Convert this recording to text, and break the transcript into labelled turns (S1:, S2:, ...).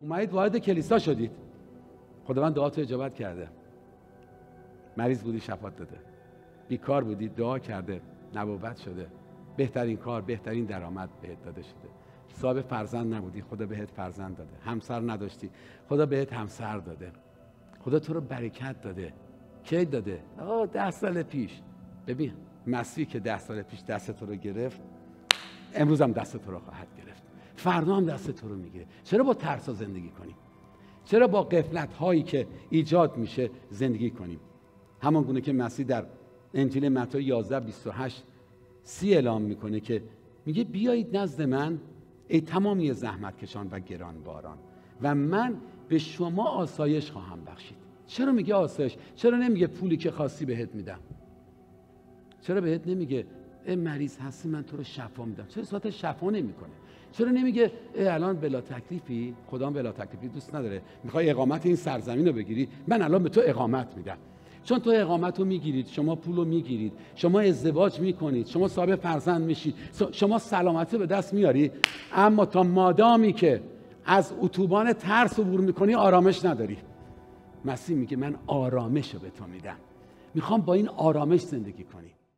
S1: اومدید وارد کلیسا شدید، خداوند دعاتو اجابت کرده. مریض بودی شفات داده، بیکار بودی دعا کرده نبوت شده، بهترین کار بهترین درآمد بهت داده شده. صاحب فرزند نبودی، خدا بهت فرزند داده. همسر نداشتی، خدا بهت همسر داده. خدا تو رو برکت داده. کی داده؟ 10 سال پیش. ببین مسیح که 10 سال پیش دست تو رو گرفت، امروز هم دست تو رو خواهد گرفت، فردا هم دست تو رو میگیره. چرا با ترس زندگی کنیم؟ چرا با غفلت هایی که ایجاد میشه زندگی کنیم؟ همان گونه که مسیح در انجیل متی 11:28-30 اعلام میکنه که میگه بیایید نزد من ای تمامی زحمت کشان و گرانباران و من به شما آسایش خواهم بخشید. چرا میگه آسایش؟ چرا نمیگه پولی که خواستی بهت میدم؟ چرا بهت نمیگه ای مریض هستی من تو رو شفا میدم؟ چرا صحبت شفا نمیکنه؟ چرا نمیگه ای الان بلا تکلیفی؟ خدا هم بلا تکلیفی دوست نداره. میخوای اقامت این سرزمین رو بگیری؟ من الان به تو اقامت میدم. چون تو اقامت رو میگیرید، شما پول رو میگیرید، شما ازدواج میکنید، شما صاحب فرزند میشید، شما سلامتی به دست میاری، اما تا مادامی که از اتوبان ترس عبور میکنی آرامش نداری. مسیح میگه من آرامش رو به تو میدم، میخوام با این آرامش زندگی کنی.